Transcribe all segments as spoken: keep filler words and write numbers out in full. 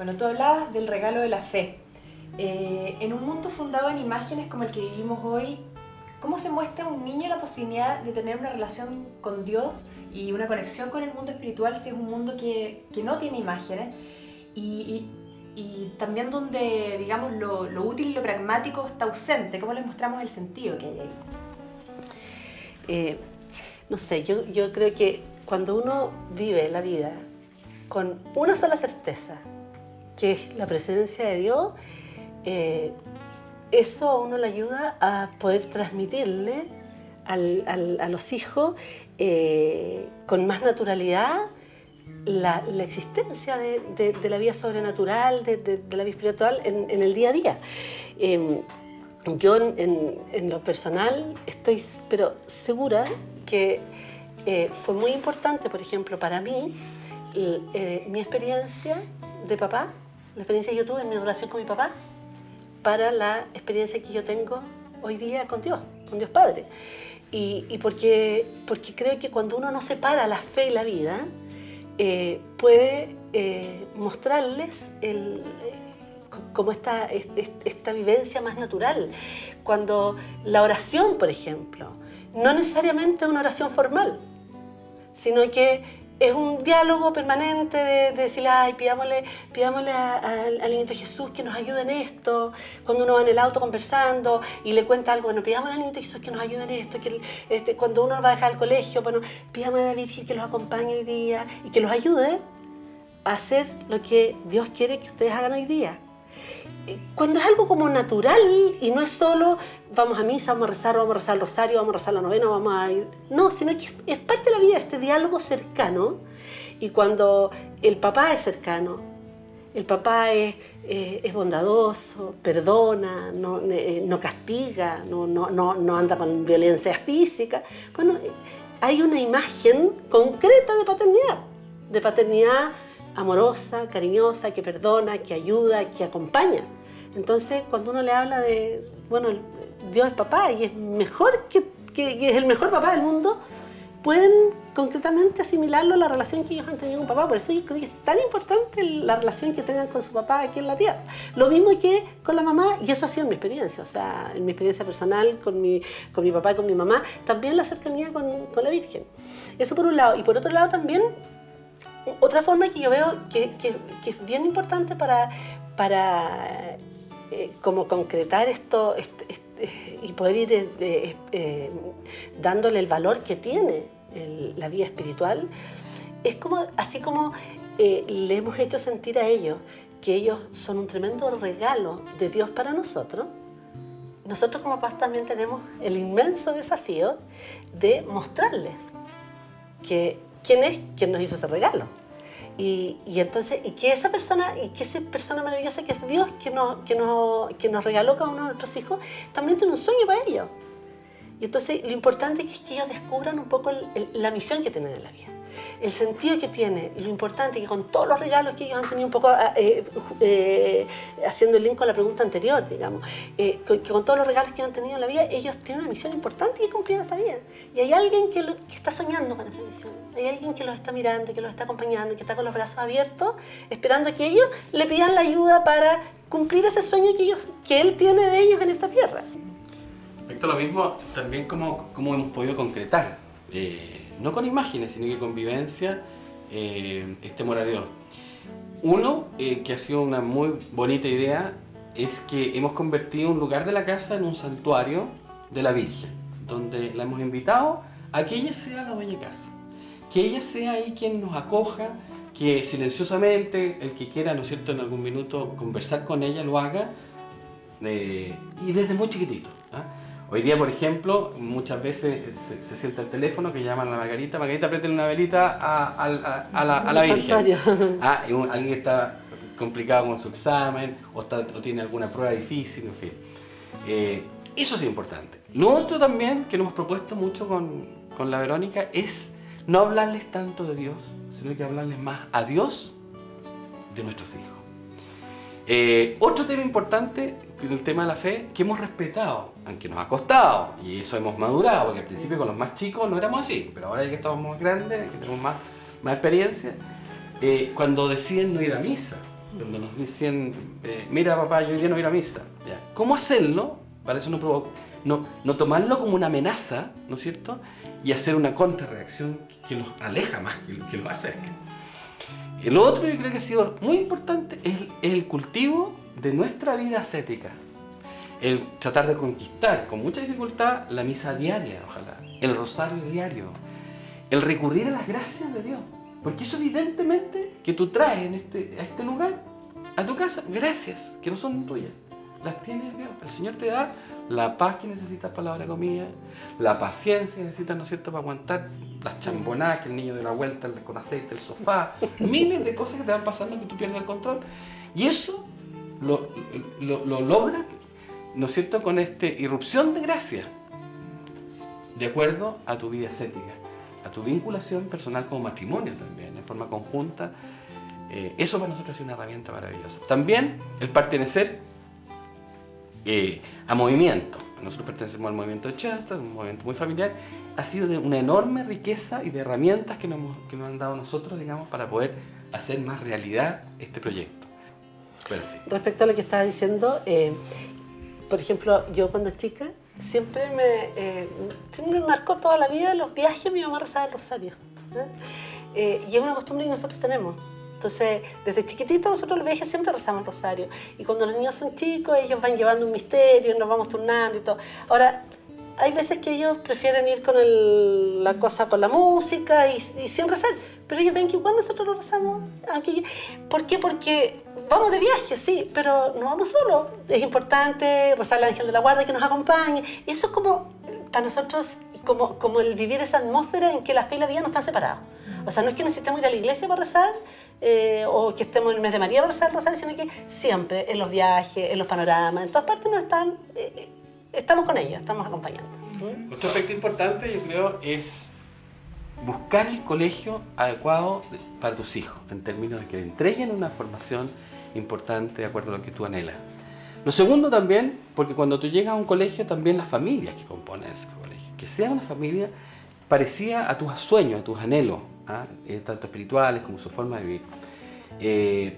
Bueno, tú hablabas del regalo de la fe. Eh, en un mundo fundado en imágenes como el que vivimos hoy, ¿cómo se muestra a un niño la posibilidad de tener una relación con Dios y una conexión con el mundo espiritual si es un mundo que, que no tiene imágenes? Y, y, y también donde, digamos, lo, lo útil y lo pragmático está ausente. ¿Cómo les mostramos el sentido que hay ahí? Eh, no sé, yo, yo creo que cuando uno vive la vida con una sola certeza, que es la presencia de Dios, eh, eso a uno le ayuda a poder transmitirle al, al, a los hijos eh, con más naturalidad la, la existencia de, de, de la vida sobrenatural, de, de, de la vida espiritual en, en el día a día. Eh, yo en, en, en lo personal estoy pero segura que eh, fue muy importante, por ejemplo, para mí, eh, mi experiencia de papá, la experiencia que yo tuve en mi relación con mi papá, para la experiencia que yo tengo hoy día con Dios, con Dios Padre. Y, y porque, porque creo que cuando uno no separa la fe y la vida, eh, puede eh, mostrarles el, eh, como esta, esta vivencia más natural. Cuando la oración, por ejemplo, no necesariamente es una oración formal, sino que es un diálogo permanente de, de decirle, ay, pidámosle, pidámosle a, a, al niñito Jesús que nos ayude en esto. Cuando uno va en el auto conversando y le cuenta algo, bueno, pidámosle al niñito Jesús que nos ayude en esto. Que, este, cuando uno va a dejar al colegio, bueno, pidámosle a la Virgen que los acompañe hoy día y que los ayude a hacer lo que Dios quiere que ustedes hagan hoy día. Cuando es algo como natural y no es solo vamos a misa, vamos a rezar, vamos a rezar el rosario, vamos a rezar la novena, vamos a ir... No, sino que es parte de la vida, este diálogo cercano. Y cuando el papá es cercano, el papá es, eh, es bondadoso, perdona, no, eh, no castiga, no, no, no, no anda con violencia física, bueno, hay una imagen concreta de paternidad, de paternidad amorosa, cariñosa, que perdona, que ayuda, que acompaña. Entonces, cuando uno le habla de, bueno, Dios es papá y es mejor que, que, que es el mejor papá del mundo, pueden concretamente asimilarlo a la relación que ellos han tenido con papá. Por eso yo creo que es tan importante la relación que tengan con su papá aquí en la tierra. Lo mismo que con la mamá, y eso ha sido en mi experiencia, o sea, en mi experiencia personal con mi, con mi papá y con mi mamá, también la cercanía con, con la Virgen. Eso por un lado. Y por otro lado también, otra forma que yo veo que, que, que es bien importante para, para eh, como concretar esto este, este, y poder ir eh, eh, eh, dándole el valor que tiene el, la vida espiritual, es como, así como eh, le hemos hecho sentir a ellos que ellos son un tremendo regalo de Dios para nosotros. Nosotros como papás también tenemos el inmenso desafío de mostrarles que quién es quien nos hizo ese regalo. Y, y entonces, y que esa persona, y que esa persona maravillosa que es Dios, que nos, que nos, que nos regaló cada uno de nuestros hijos, también tiene un sueño para ellos. Y entonces lo importante es que ellos descubran un poco el, el, la misión que tienen en la vida, el sentido que tiene, lo importante es que con todos los regalos que ellos han tenido, un poco eh, eh, haciendo el link con la pregunta anterior, digamos, eh, que con todos los regalos que han tenido en la vida, ellos tienen una misión importante que cumplir en esta vida. Y hay alguien que, lo, que está soñando con esa misión, hay alguien que los está mirando, que los está acompañando, que está con los brazos abiertos, esperando que ellos le pidan la ayuda para cumplir ese sueño que, ellos, que él tiene de ellos en esta tierra. Respecto a lo mismo, también cómo, cómo hemos podido concretar, eh, no con imágenes, sino que con vivencia, eh, este amor a Dios. Uno, eh, que ha sido una muy bonita idea, es que hemos convertido un lugar de la casa en un santuario de la Virgen, donde la hemos invitado a que ella sea la dueña de casa, que ella sea ahí quien nos acoja, que silenciosamente, el que quiera, ¿no es cierto?, en algún minuto conversar con ella, lo haga, eh, y desde muy chiquitito, ¿eh? Hoy día, por ejemplo, muchas veces se, se sienta el teléfono que llaman a la Margarita, Margarita, préstale una velita a, a, a, a la, a la Virgen. Ah, y un, alguien que está complicado con su examen o, está, o tiene alguna prueba difícil, en fin. Eh, eso es importante. Lo otro también que nos hemos propuesto mucho con, con la Verónica es no hablarles tanto de Dios, sino que hablarles más a Dios de nuestros hijos. Eh, otro tema importante, el tema de la fe, que hemos respetado, aunque nos ha costado, y eso hemos madurado, porque al principio con los más chicos no éramos así, pero ahora ya que estamos más grandes, que tenemos más, más experiencia, eh, cuando deciden no ir a misa, Cuando nos dicen, eh, mira papá, yo hoy día no voy a ir a misa. ¿Ya? ¿Cómo hacerlo? Para eso no, provoca, no, no tomarlo como una amenaza, ¿no es cierto? Y hacer una contrarreacción que, que los aleja más que, que los acerca. El otro, yo creo que ha sido muy importante, es el, es el cultivo de nuestra vida ascética. El tratar de conquistar con mucha dificultad la misa diaria, ojalá, el rosario diario, el recurrir a las gracias de Dios. Porque eso evidentemente que tú traes en este, a este lugar, a tu casa, gracias que no son tuyas. Las tiene Dios. El Señor te da la paz que necesitas para la hora de comida, la paciencia que necesitas, ¿no es cierto?, para aguantar las chambonadas, que el niño de la vuelta con aceite, el sofá, miles de cosas que te van pasando que tú pierdes el control. Y eso lo, lo, lo logra, ¿no es cierto?, con esta irrupción de gracia, de acuerdo a tu vida ascética, a tu vinculación personal como matrimonio también, en forma conjunta. Eh, eso para nosotros es una herramienta maravillosa. También el pertenecer eh, a movimiento. Nosotros pertenecemos al movimiento de Chasta, un movimiento muy familiar. Ha sido de una enorme riqueza y de herramientas que nos, que nos han dado nosotros, digamos, para poder hacer más realidad este proyecto. Perfecto. Respecto a lo que estaba diciendo, eh, por ejemplo, yo cuando chica, siempre me, eh, siempre me marcó toda la vida los viajes, mi mamá rezaba el rosario. ¿eh? Eh, y es una costumbre que nosotros tenemos. Entonces, desde chiquititos nosotros los viajes siempre rezamos el rosario. Y cuando los niños son chicos, ellos van llevando un misterio, nos vamos turnando y todo. Ahora, hay veces que ellos prefieren ir con el, la cosa, con la música y, y sin rezar. Pero ellos ven que igual nosotros lo rezamos. Aunque, ¿por qué? Porque vamos de viaje, sí, pero no vamos solos. Es importante rezar al ángel de la guarda que nos acompañe. Y eso es como, para nosotros, como, como el vivir esa atmósfera en que la fe y la vida no están separados. O sea, no es que necesitemos ir a la iglesia para rezar, eh, o que estemos en el mes de María para rezar el rosario, sino que siempre, en los viajes, en los panoramas, en todas partes nos están, eh, estamos con ellos, estamos acompañando. ¿Mm? Otro aspecto importante, yo creo, es buscar el colegio adecuado para tus hijos, en términos de que entreguen una formación importante de acuerdo a lo que tú anhelas. Lo segundo también, porque cuando tú llegas a un colegio, también las familias que componen ese colegio, que sea una familia parecida a tus sueños, a tus anhelos, ¿ah? eh, tanto espirituales como su forma de vivir. Eh,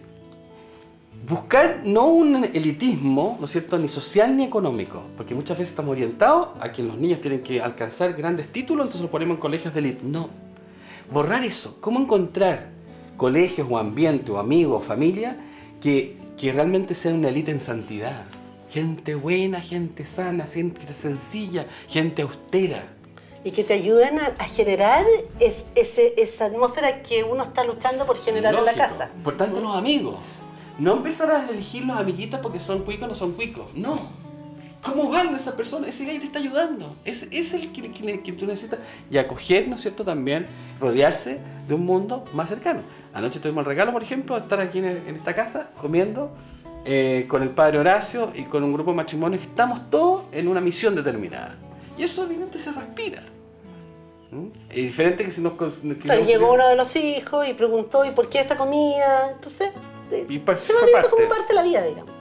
buscar no un elitismo, ¿no es cierto?, ni social ni económico, porque muchas veces estamos orientados a que los niños tienen que alcanzar grandes títulos, entonces los ponemos en colegios de élite. No, borrar eso. ¿Cómo encontrar colegios o ambiente o amigos o familia que, que realmente sean una élite en santidad? Gente buena, gente sana, gente sencilla, gente austera. Y que te ayuden a, a generar es, ese, esa atmósfera que uno está luchando por generar Lógico. en la casa. Por tanto, los amigos. No empezar a elegir los amiguitos porque son cuicos o no son cuicos. No. ¿Cómo van esas personas? Ese gallo te está ayudando. Es, es el que, que, que tú necesitas. Y acoger, ¿no es cierto?, también rodearse de un mundo más cercano. Anoche tuvimos el regalo, por ejemplo, de estar aquí en, en esta casa comiendo eh, con el padre Horacio y con un grupo de matrimonios que estamos todos en una misión determinada. Y eso obviamente se respira. ¿Mm? Es diferente que si nos... Que Pero nos, llegó uno de los hijos y preguntó, ¿y por qué esta comida? Entonces, y se va viendo como parte de la vida, digamos.